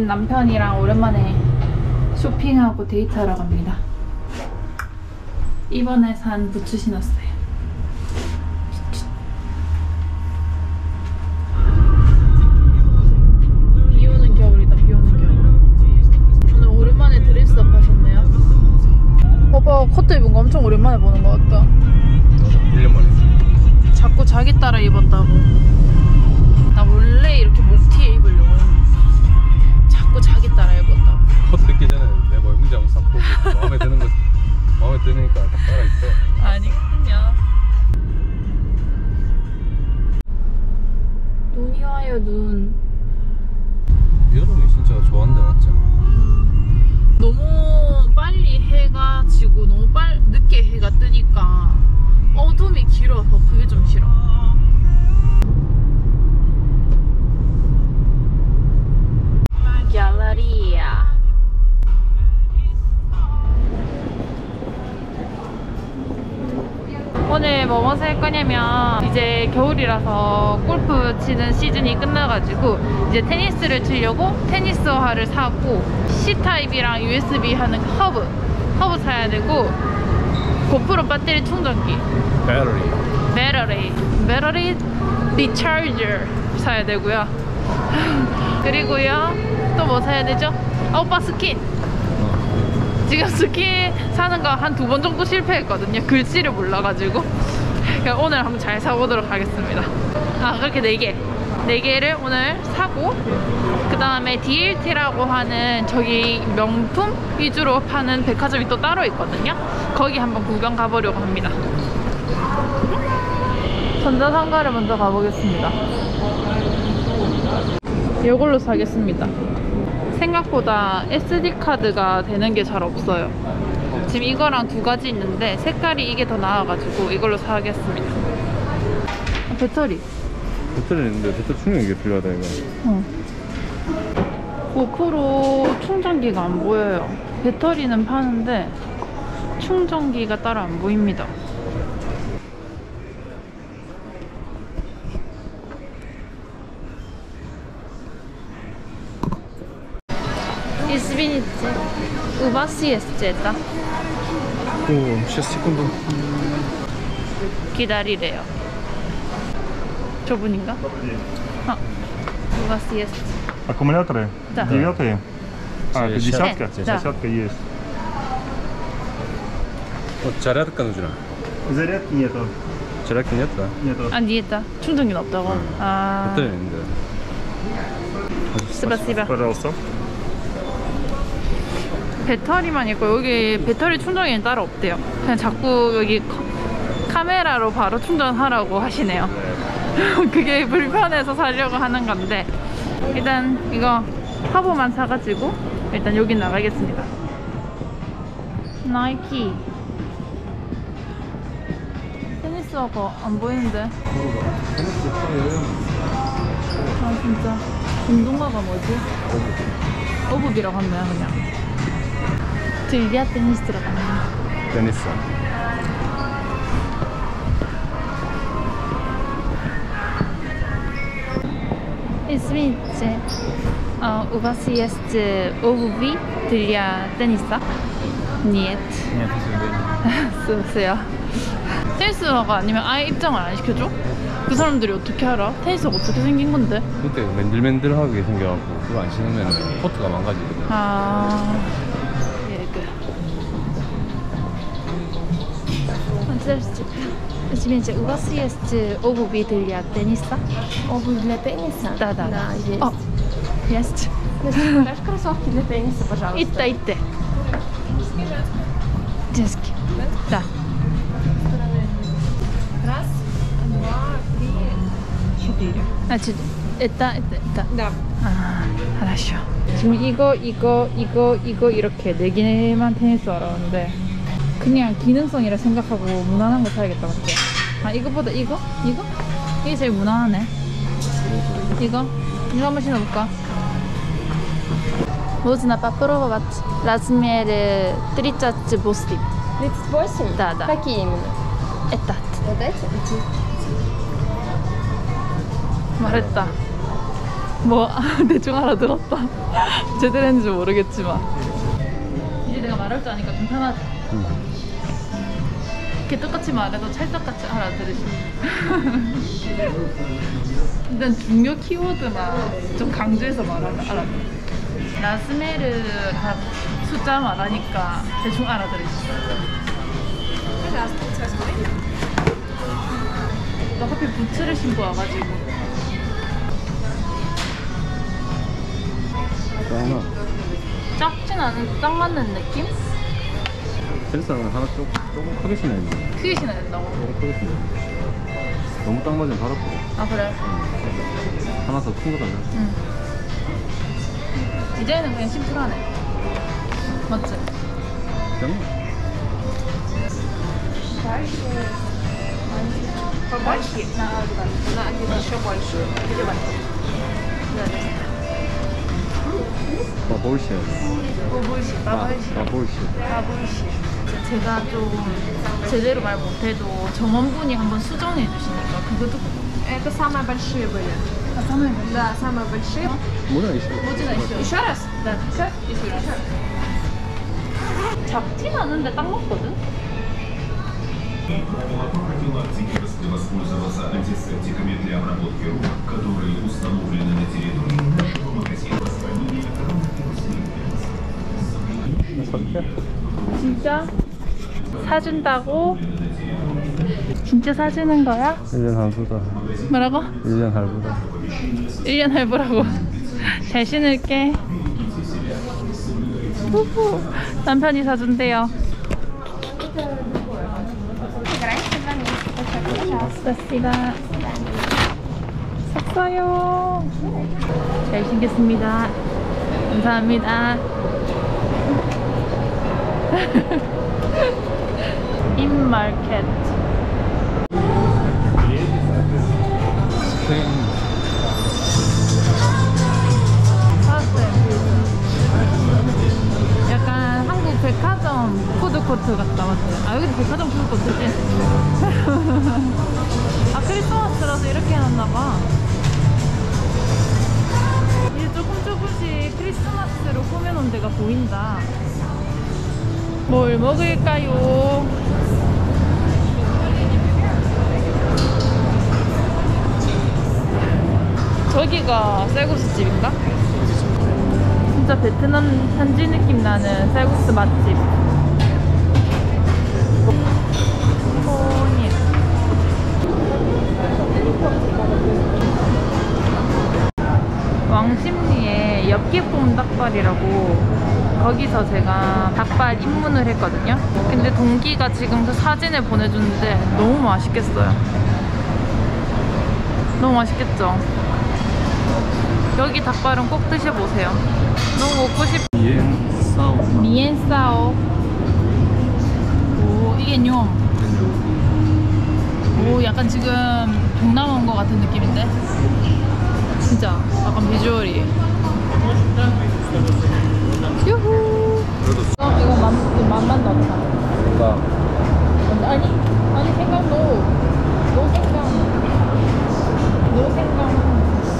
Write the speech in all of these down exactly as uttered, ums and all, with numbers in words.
지금 남편이랑 오랜만에 쇼핑하고 데이트하러 갑니다. 이번에 산 부츠 신었어요. 비 오는 겨울이다. 비 오는 겨울. 오늘 오랜만에 드레스업 하셨네요. 오빠 코트 입은 거 엄청 오랜만에 보는 것 같다. 일 년 만에. 자꾸 자기 따라 입었다고. 나 원래 이렇게 목티에 입으려고 했는데 자꾸 자기 따라 입었다고. 코트 입기 전에 내 멀문지 한번 싹 보고 마음에 드는 거 마음에 드니까 딱 따라 입어. 아니군요. 눈이 와요, 눈. 여름이 진짜 좋아한다, 맞죠? 너무 빨리 해가 지고 너무 빨 늦게 해가 뜨니까 어둠이 길어서 그게 좀 싫어. 갤러리아. 오늘 뭐 살 거냐면 이제 겨울이라서 골프 치는 시즌이 끝나가지고 이제 테니스를 치려고 테니스화를 사고 C타입이랑 유에스비 하는 허브 허브 사야 되고 고프로 배터리 충전기 배터리 배터리 배터리 리차저 사야 되고요. 그리고요 또 뭐 사야 되죠? 아, 오빠 스킨. 지금 스킨 사는 거 한 두 번 정도 실패했거든요. 글씨를 몰라가지고. 그러니까 오늘 한번 잘 사보도록 하겠습니다. 아, 그렇게 네 개 네 개를 오늘 사고 그 다음에 디엘티라고 하는 저기 명품 위주로 파는 백화점이 또 따로 있거든요. 거기 한번 구경 가보려고 합니다. 전자상가를 먼저 가보겠습니다. 이걸로 사겠습니다. 생각보다 에스디카드가 되는 게 잘 없어요. 지금 이거랑 두 가지 있는데 색깔이 이게 더 나아가지고 이걸로 사겠습니다. 아, 배터리. 배터리 있는데 배터리 충전기 필요하다 이거. 어. 고프로 충전기가 안 보여요. 배터리는 파는데 충전기가 따로 안 보입니다. Извините, у вас есть это? 오, сейчас секунду. 기다리래요. 저분인가? 아, у вас есть. Аккумуляторы? Да. Девятые? А, это десятка? Да. Десятка есть. 어, зарядка нужна? Зарядки нету. зарядки нет, да? Нету. 아니, 있다. 충전기는 없다고. 응. 아, 배터리 있는데. 스바스바. Пожалуйста. 배터리만 있고 여기 배터리 충전기는 따로 없대요. 그냥 자꾸 여기 카, 카메라로 바로 충전하라고 하시네요. 그게 불편해서 사려고 하는 건데 일단 이거 화보만 사가지고 일단 여기 나가겠습니다. 나이키 테니스화가 안 보이는데. 아 진짜 운동화가 뭐지? 어부비라고 하나요 그냥? 들리아 테니스 들어가네. 테니스. Извините, а, у вас есть обуви для тенниса? Нет. Нет, 쓰세요. 테니스화가 아니면 아예 입장을 안 시켜줘? 그 사람들이 어떻게 알아? 테니스가 어떻게 생긴 건데? 그때 맨들맨들하게 생겨갖고 그거 안 신으면 코트가 망가지거든. 아, Извините, у вас есть обувь для тенниса? Обувь для тенниса? Да, да. Да, есть. О, есть. Знаешь, кроссовки для тенниса, пожалуйста. Итте, итте. Детский. Да. Раз, два, три, четыре. Значит, это, это, это. Да. 아, хорошо. 지금 이거, 이거, 이거, 이거 이렇게 네 개만 테니스 알았는데 그냥 기능성이라 생각하고 무난한 거 사야겠다 맞지? 아 이거보다 이거? 이거? 이게 제일 무난하네. 이거? 이거 한번 신어볼까? Можно попробовать размер тридцать восемь. тридцать восемь? Да, да. Какие именно? Этот. Вот эти? 말했다. 뭐 대충 알아들었다. 제대로 했는지 모르겠지만 이제 내가 말할 줄 아니까 좀 편하지. 응. 이렇게 똑같이 말해도 찰떡같이 알아들으시네. 일단 중요 키워드만 좀 강조해서 말하면 알아들어. 라스메르 숫자 말하니까 대충 알아들으시네. 나 하필 부츠를 신고 와가지고. 하나. 작진 않은 딱 맞는 느낌? 셀사는 하나 조금, 조금 크게 신어야 돼. 크게 신어야 된다고? 조금 크게 신어야 돼. 너무 딱 맞으면 발 아프고. 아 그래? 하나 더 큰 거 달라. 응. 디자인은 그냥 심플하네. 맞지? 짱. Побольше? На, на один еще больше. Или вот. Да, да. 바볼시. 바볼시, 바볼시. 바볼시. 바볼시. 제가 좀 제대로 말 못해도 점원분이 한번 수정해 주시니까 그것도 Это самые большие были. 아, самые большие. Да, самые большие. 뭐냐 이씨. 뭐지나 있어요. Еще раз? 네, 있어요. 작진 않은데 딱 맞거든? профилактики воспользоваться антисептиками для обработки рук, которые установлены на территории нашего магазина хранения 진짜? 사준다고? 진짜 사주는 거야? 일 년 할부다. 뭐라고? 일 년 할부다. 일 년 할부라고. 잘 신을게. 후후. 남편이 사준대요. 스파시바. 샀어요. 잘 신겠습니다. 감사합니다. 인마켓. 스페인. 사왔어요. 약간 한국 백화점 푸드코트 같다, 맞지? 아, 여기도 백화점 푸드코트지? 아, 크리스마스라서 이렇게 해놨나봐. 이제 조금 조금씩 크리스마스로 꾸며놓은 데가 보인다. 뭘 먹을까요? 저기가 쌀국수 집인가? 진짜 베트남 현지 느낌 나는 쌀국수 맛집. 포님. 왕십리에 엽기봄 닭발이라고 거기서 제가 닭발 입문을 했거든요. 근데 동기가 지금 그 사진을 보내주는데 너무 맛있겠어요. 너무 맛있겠죠? 여기 닭발은 꼭 드셔보세요. 너무 먹고 싶... 미엔사오. 미엔사오. 오, 이게 뇽. 오, 약간 지금 동남아 온 것 같은 느낌인데? 진짜 약간 비주얼이. 유후. 어, 이거 만, 만만 넣자. 나 아니, 아니 생강 노. 노 생강. 노 생강.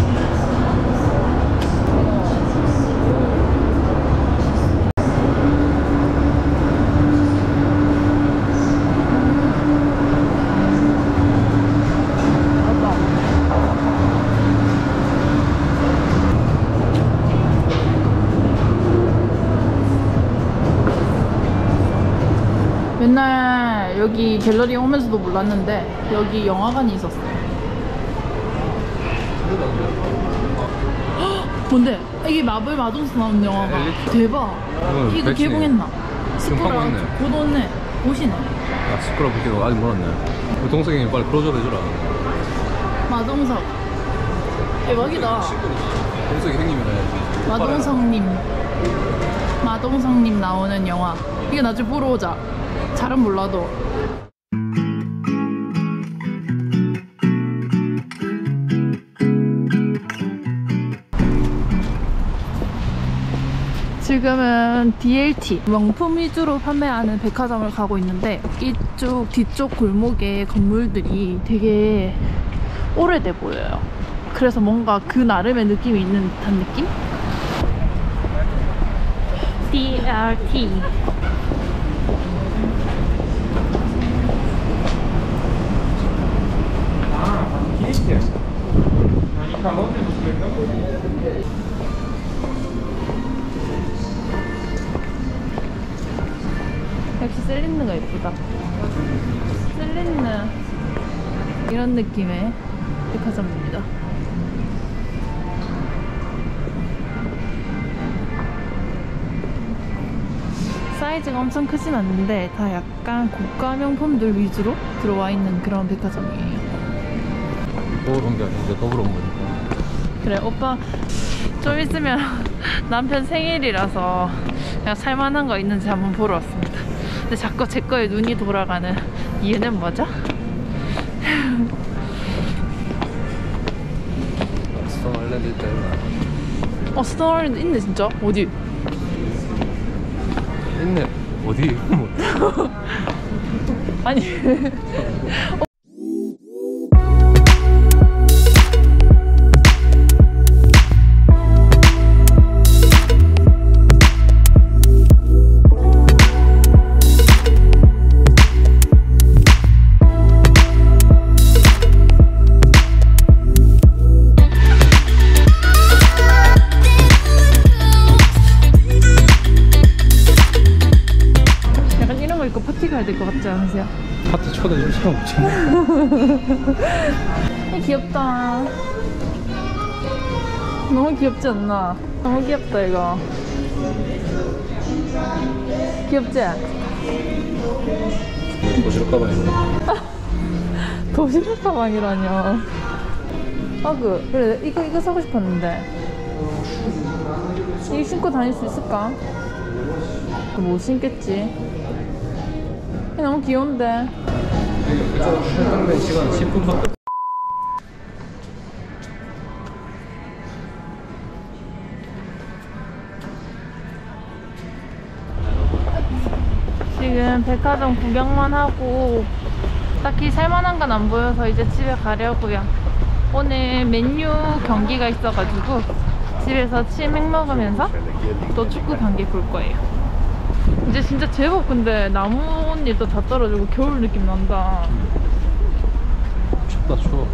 맨날 여기 갤러리 오면서도 몰랐는데 여기 영화관이 있었어요. 헉, 뭔데? 이게 마블 마동스 나온 영화가. 대박. 응, 이거 백신이. 개봉했나? 지금 하고 있네. 곧 오네. 오시네. 아 시끄럽기도 아직 멀었네. 우리 동생이 형님 빨리 클로즈업 해주라. 마동석. 대박이다. 동생이 형님이라 해야지. 마동석님. 마동석님 나오는 영화. 이거 나중에 보러 오자. 잘은 몰라도. 지금은 디엘티 명품 위주로 판매하는 백화점을 가고 있는데 이쪽 뒤쪽 골목의 건물들이 되게 오래돼 보여요. 그래서 뭔가 그 나름의 느낌이 있는 듯한 느낌? 디알티 역시 셀린느가 예쁘다. 셀린느 이런 느낌의 백화점입니다. 사이즈가 엄청 크진 않는데 다 약간 고가 명품들 위주로 들어와 있는 그런 백화점이에요. 더울 온 게 아닌데 더울 온 거니까. 그래 오빠 좀 있으면 남편 생일이라서 그냥 살만한 거 있는지 한번 보러 왔습니다. 근데 자꾸 제 거에 눈이 돌아가는 이유는 뭐죠? 스톤 아일랜드 있다 이거. 어 스톤 아일랜드 있네 진짜? 어디? 있네. 어디? 아니 가야 될 것 같지 않으세요? 파티 초대해줄 사람 없잖아. 귀엽다. 너무 귀엽지 않나? 너무 귀엽다 이거. 귀엽지? 도시락 가방이네. 도시락 가방이라뇨. 아그 그래 이거 이거 사고 싶었는데 이거 신고 다닐 수 있을까? 못 신겠지. 너무 귀여운데. 해당된 시간 십 분밖에 없어. 지금 백화점 구경만 하고 딱히 살만한 건 안 보여서 이제 집에 가려고요. 오늘 맨유 경기가 있어가지고 집에서 치맥 먹으면서 또 축구 경기 볼 거예요. 이제 진짜 제법 근데 나뭇잎도 다 떨어지고 겨울 느낌 난다. 춥다 추워.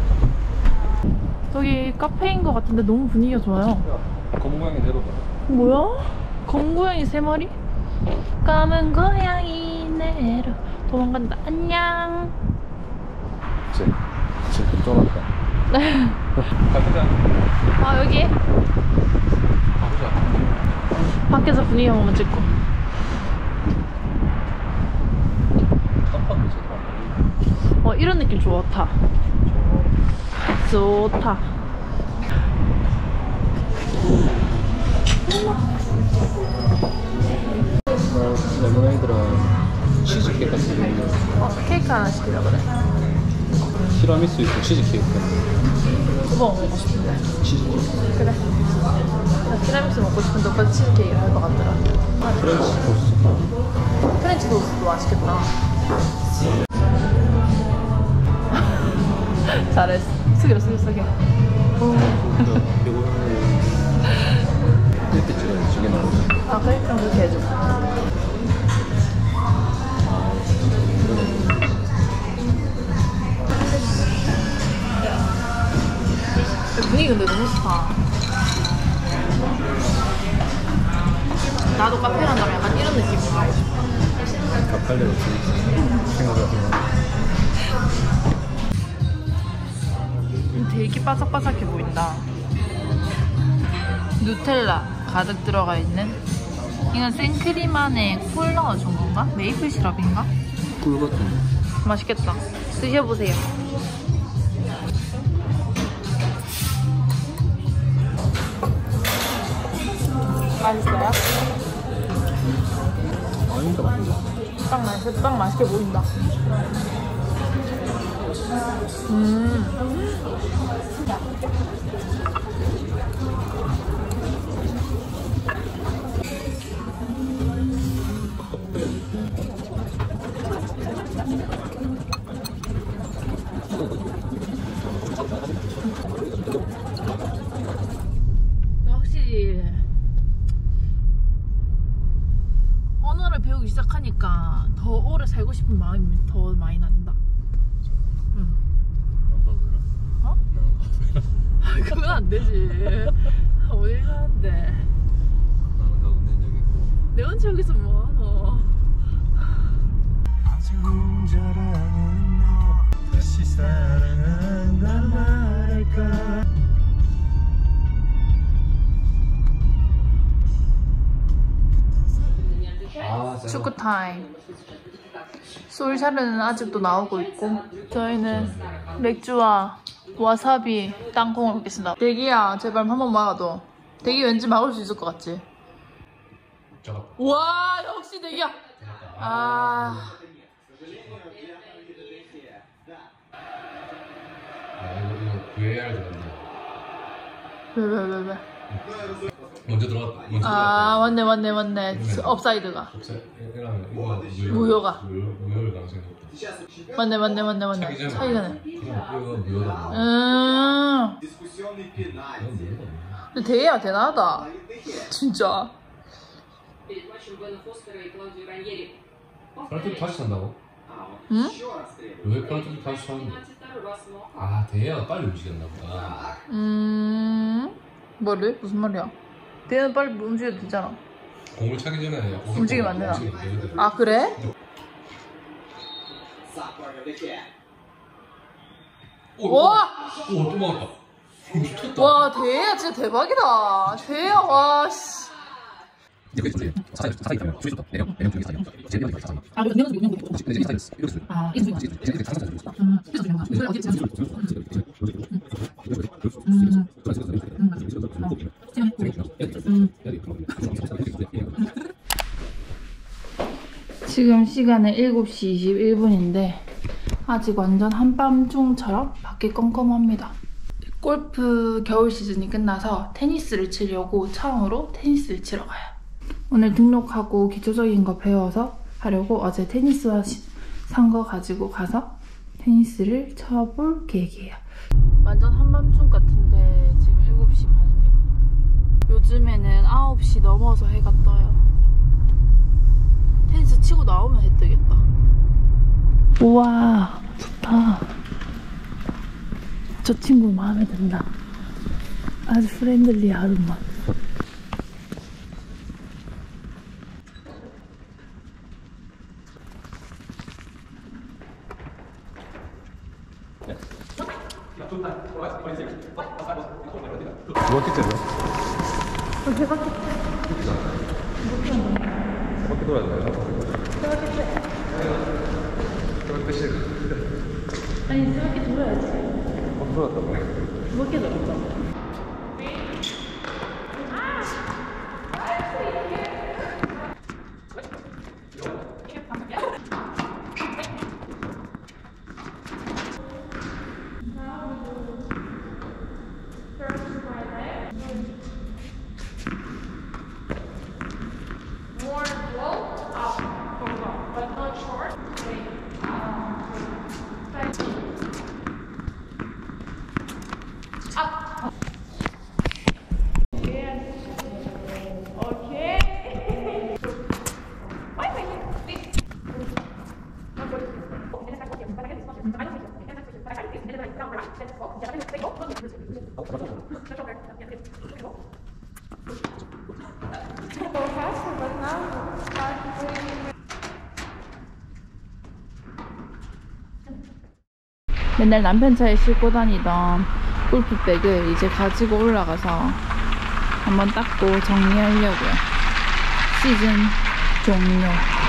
저기 카페인 것 같은데 너무 분위기가 좋아요. 검은 고양이 내려봐. 뭐야? 검은 고양이 세 마리? 검은 고양이 내려 도망간다. 안녕. 쟤, 쟤 쫄았다. 가보자. 아 여기? 가보자. 밖에서 분위기 한번 찍고. 깜빡이 제대로 안 걸리네. 어 이런 느낌 좋다. 좋다. 레모네이드랑 치즈케이크 같은 거 있는데 어 케이크 하나 시키자 그래. 티라미수 있고 치즈케이크 오빠 먹고 싶은데. 치즈케이크 그래. 나 티라미수 먹고 싶은데 오빠 치즈케이크 할 것 같더라. 아, 프렌치 토스트. 프렌치 토스트도 맛있겠다. 잘했어. 숙여 숙여 숙여. 이렇게 찍어야 저게 나오지. 아 그래? 그럼 그렇게 해줘. 분위기 근데 너무 좋다. 나도 카페 간다면 약간 이런 느낌으로 하고 싶어. 가팔레 없이 생각하면 되게 바삭바삭해 보인다. 누텔라 가득 들어가 있는. 이건 생크림 안에 꿀 넣어준 건가? 메이플 시럽인가? 꿀 같은 맛있겠다. 드셔보세요. 맛있어요? 아닌가 본데. 딱 맛있, 딱 맛있게 보인다. 음. 살고 싶은 마음이 더 많이 난다. 응. 어? 그건 안 되지. 어딜 가는데? 나는 가고 내 여기 있고. 내 혼자 여기서 뭐하노? 아직 혼자라는 너 다시 사랑한단 말일까. 축구 타임. 솔샤르는 아직도 나오고 있고 저희는 맥주와 와사비 땅콩을 먹겠습니다. 대기야 제발 한 번 막아도. 대기 왠지 막을 수 있을 것 같지? 와 역시 대기야. 아 이거 브이에이알 들어간다. 왜 왜 왜 왜? 먼저 들어가. 먼저 아 맞네 맞네 맞네. 업사이드가. 무효가. 무효를 가능성이 높다. 맞네 맞네 맞네 맞네. 차기 전에. 이거 무효다. 음. 근데 대기야 대단하다. 진짜. 프란트 다시 산다고? 응? 왜 프란트 다시 사는데? 아 대야가 빨리 움직였나 보다. 음. 뭐래? 무슨 말이야? 대는 빨리 움직여도 되잖아. 공을 차기 전에 움직이면 안 되나? 아 그래? 와! 오, 또 막았다. 미쳤다. 와 대야 진짜 대박이다. 대야 와 씨. 이제 그게 사사이 사사이 되면 수익 좋다. 내년 내년 중에 사이. 제일 내년 사이. 아, 이거 내년 내년 혹시 이제 사이 이렇게 돼. 아, 이거 이제 이제 이제 상상 좀. 음, 그래서 그런가? 이거 어디 있지? 지금 시간은 일곱 시 이십일 분인데 아직 완전 한밤중처럼 밖이 껌껌합니다. 골프 겨울 시즌이 끝나서 테니스를 치려고 처음으로 테니스를 치러 가요. 오늘 등록하고 기초적인 거 배워서 하려고 어제 테니스 산 거 가지고 가서 테니스를 쳐볼 계획이에요. 완전 한밤중 같은데 지금 일곱 시 반입니다. 요즘에는 아홉 시 넘어서 해가 떠요. 테니스 치고 나오면 해 뜨겠다. 우와 좋다. 저 친구 마음에 든다. 아주 프렌들리하구만. 두 바퀴째죠? 세 바퀴. 세 바퀴 돌아야 되나요? 세 바퀴째. 세 바퀴 씩. 아니 세 바퀴 돌아야지. 어, 돌아왔다고. 두 바퀴 돌았다. 맨날 남편 차에 싣고 다니던 골프백을 이제 가지고 올라가서 한번 닦고 정리하려고요. 시즌 종료.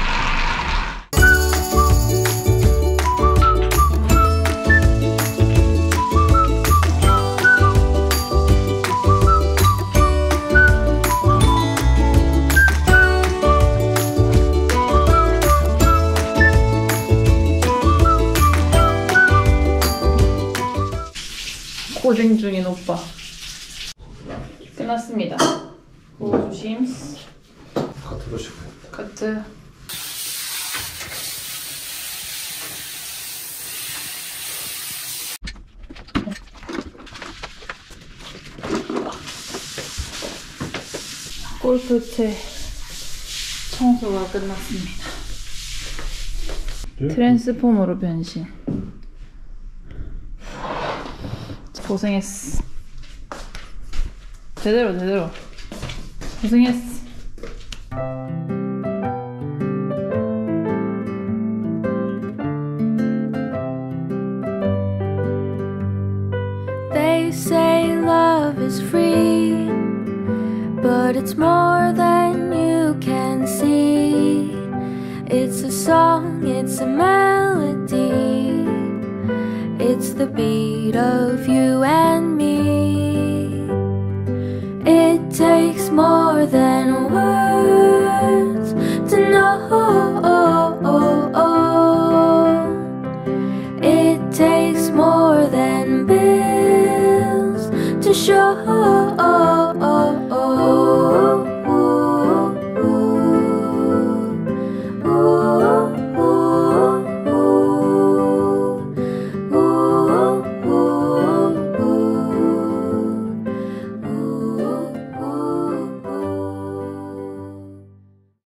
고생 중인 오빠. 끝났습니다. 오, 조심. 카트로 씹어. 카트. 골프채 청소가 끝났습니다. 트랜스폼으로 변신. 고생했어. 제대로 제대로 고생했어. They say love is free, but it's more than you can see. It's a song, it's a melody, it's the beat of you and me. It takes more than words to know. It takes more than bills to show.